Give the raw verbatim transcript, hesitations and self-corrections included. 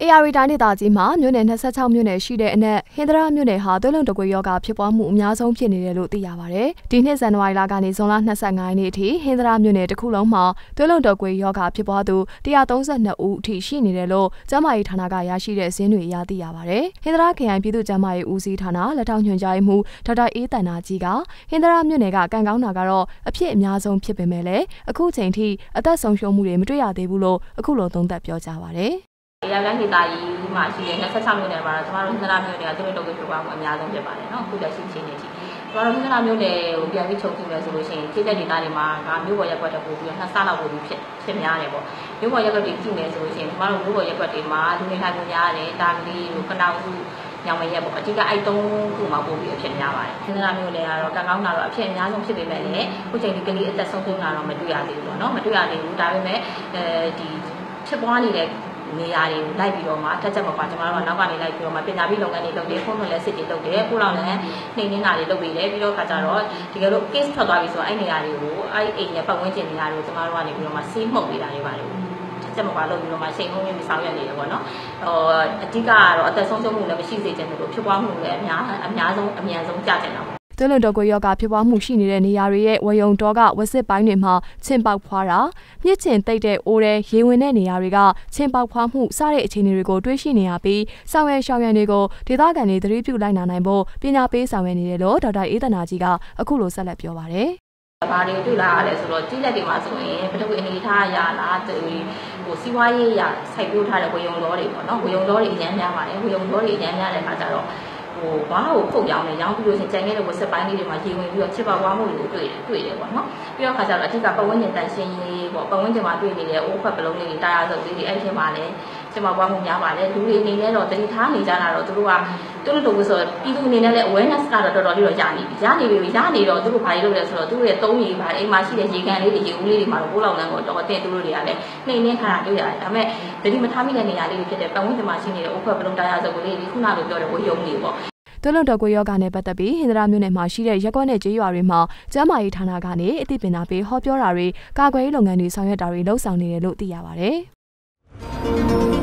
A R တိုင်းဒေသကြီးမှာမြို့နယ်၂၆မြို့နယ်ရှိတဲ့အနက်ဟင်္သာရမြို့နယ်ဟာသွေးလွန်တုပ်ကွေးရောဂါဖြစ်ပွားမှုအများဆုံးဖြစ်နေတယ်လို့သိရပါတယ်။ဒီနှစ်ဇန်နဝါရီလကနေဇွန်လ၂၅ရက်နေ့အထိဟင်္သာရမြို့နယ်တစ်ခုလုံးမှာသွေးလွန်တုပ်ကွေးရောဂါဖြစ်ပွားသူ၁၃၂ဦးအထိရှိနေတယ်လို့ကျန်းမာရေးဌာနကရရှိတဲ့ဇင်းတွေအရသိရပါတယ်။ဟင်္သာရခရိုင်ပြည်သူ့ကျန်းမာရေးဦးစီးဌာနလက်ထောက်ညွှန်ကြားရေးမှူးဒေါက်တာအေးတန်နာကြီးကဟင်္သာရမြို့နယ်ကကံကောင်းတာကတော့အဖြစ်အများဆုံးဖြစ်ပေမဲ့လည်းအခုချိန်ထိအသက်ဆုံးရှုံးမှုတွေမတွေ့ရသေးဘူးလို့အခုလိုသုံးသပ်ပြောကြားပါတယ်။ A R တိုင်းဒေသကြီးမှာရှိတဲ့၂၆မြို့နယ်မှာတော့ကျမတို့ဟင်္သာရမြို့နယ်ကသွေးလွန်တုပ်ကွေးဖြစ်ပွားမှုအများဆုံးဖြစ်ပါတယ်နော်အခုလက်ရှိအခြေအနေကြီးကျမတို့ဟင်္သာရမြို့နယ်ကိုပြန်ပြီးချုပ်ကြည့်မယ်ဆိုလို့ရှိရင်ခြေသက်ဒေသတွေမှာကမြို့ပေါ်ရက်ကွက်တကူပြီးတော့နှစ်ဆလောက်ပိုပြီးဖြစ်ဖြစ်များတယ်ပေါ့မြို့ပေါ်ရက်ကွက်တွေကြည့်မယ်ဆိုလို့ရှိရင်ကျမတို့မြို့ပေါ်ရက်ကွက်တွေမှာလူနေထိုင်မှုများတယ်တာကလေးတို့ခဏစုညောင်မရက်ပေါ့အဓိကအဲ့သုံးခုမှာပို့ပြီးအဖြစ်များပါတယ်ဟင်္သာရမြို့နယ်ကတော့ကံကောင်းတာတော့အဖြစ်အများဆုံးဖြစ်ပေမဲ့လည်းအခုချိန်ဒီကလေးအသက်ဆုံးရှုံးတာတော့မတွေ့ရသေးဘူးပေါ့နော်မတွေ့ရသေးဘူးဒါပေမဲ့အဲဒီဖြစ်ပွားနေတဲ့နေရာတွေကိုလိုက်ပြီးတော့မှတက်ချက်မကွာကျွန်တော်တို့ကနောက်ကနေလိုက်ပြီးတော့မှပညာပေးလုပ်ငန်းတွေလုပ်တယ်ဖုန်းနဲ့လက်စစ်တွေလုပ်တယ်ပို့လောက်လည်းနှိမ်နှင်းတာတွေလုပ်ပြီးတယ်ပြီးတော့ခါကြတော့ဒီကလို့ case ထွက်သွားပြီဆိုတော့အဲ့နေရာတွေကိုအဲ့အိမ်ရဲ့ပတ်ဝန်းကျင်နေရာတွေကိုကျွန်တော်တို့ကနေပြီးတော့မှစီးမှုတ်နေတာတွေပါတယ်တက်ချက်မကွာလုပ်ပြီးတော့မှချိန်ဟုံးရင်းဆောင်ရွက်နေတယ်ပေါ့နော်ဟိုအဓိကကတော့အသက်ဆုံးရှုံးမှုလည်းမရှိစေချင်ဘူးလို့ဖြစ်ပွားမှုလည်းအများအများဆုံးအမြန်ဆုံးကြကြတာသွေးလွန်တုပ်ကွေးရောဂါဖြစ်ပွားမှုရှိနေတဲ့နေရာတွေရဲ့ဝယုံတော်ကဝစစ်ပိုင်းတွေမှာချင်းပေါက်ဖွာတာမြစ်ချင်တိတ်တဲ့အိုးတဲ့ရေဝင်တဲ့နေရာတွေကချင်းပေါက်ဖွာမှုစတဲ့အခြေအနေတွေကိုတွေးရှိနေရပြီးဆောင်ရွက်ရှောင်ရံတွေကိုဒေသခံတွေသတိပြုလိုက်နာနိုင်ဖို့ပညာပေးဆောင်ရွက်နေတယ်လို့ဒေါက်တာအေးတနာကြီးကအခုလိုဆက်လက်ပြောပါတယ်။ဘာတွေတွေ့လာရလဲဆိုတော့ကြီးလက်တွေမှာဆိုရင်ဘယ်လိုအနေထားရလားဟိုစီးပွားရေးရစိုက်ပျိုးထားတဲ့ဝယုံတော်တွေပေါ့နော်ဝယုံတော်တွေအများများပါတယ်ဝယုံတော်တွေအများများတဲ့အခါကျတော့ဟိုဘာကိုဖုတ်ရောင်းနေရောင်းပြီးလို့ရှင်ကြံခဲ့တဲ့ဝက်ဆက်ပိုင်းလေးတွေမှာရေဝင်ပြီးတော့ချစ်ပါွားမှုတွေကိုတွေ့တယ်တွေ့တယ်ပေါ့နော်ပြီးတော့ခါကျတော့အဓိကပတ်ဝန်းကျင်တန်ရှင်းရေးပေါ့ပတ်ဝန်းကျင်မှာတွေ့နေတဲ့အိုးဖက်ပလုံးလေးတွေတာယာစုပ်လေးတွေအဲ့ဒီမှာလည်းချစ်ပါွားမှုများပါတယ်လူတွေအနေနဲ့တော့တတိထားနေကြတာတော့သူတို့ကသူတို့တို့ဆိုပြည်သူအနေနဲ့လည်း awareness ကတော့တော်တော်လေးတော့ရနေပြီရနေပြီရနေတော့သူတို့ဘာတွေလုပ်လဲဆိုတော့သူတို့ရဲ့သုံးရီပါအိမ်မှာရှိတဲ့ရေကန်လေးတွေရေဦးလေးတွေမှာတော့ပိုးလောက်လန်းကိုတော်တဲ့သူတို့တွေကလည်းနှိမ့်နှင်းခါတာတွေ့ရတယ်ဒါပေမဲ့တတိမထားမိတဲ့နေရာလေးတွေဖြစ်တဲ့ပတ်ဝန်းကျင်မှာရှိနေတဲ့အိုးဖက်ပလုံးတာယာစုပ်လေးတွေခုနကလိုပြောတဲ့ဝယုံတွေပေါ့သွေးလွန်တုပ်ကွေးရောဂါနဲ့ပတ်သက်ပြီးဟင်္သာရမြို့နယ်မှာရှိတဲ့ရက်ကွက်နဲ့ကျေးရွာတွေမှာကျန်းမာရေးဌာနကနေအသိပညာပေးဟောပြောတာတွေကာကွယ်ရေးလုပ်ငန်းတွေဆောင်ရွက်တာတွေလှုပ်ဆောင်နေတယ်လို့သိရပါတယ်။